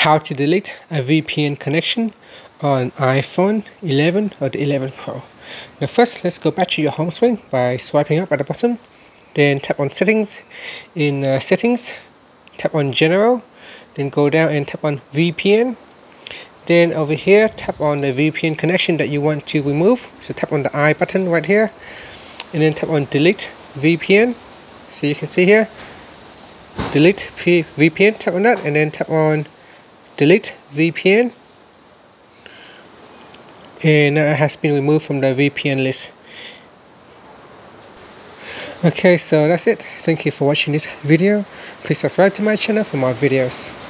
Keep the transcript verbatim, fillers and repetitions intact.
how to delete a V P N connection on iPhone eleven or the eleven Pro. Now first, let's go back to your home screen by swiping up at the bottom. Then tap on settings. In uh, settings, tap on general. Then go down and tap on V P N. Then over here, tap on the V P N connection that you want to remove. So tap on the I button right here. And then tap on delete V P N. So you can see here, delete V P N, tap on that, and then tap on delete V P N, and now it has been removed from the V P N list. Okay, so that's it. Thank you for watching this video. Please subscribe to my channel for more videos.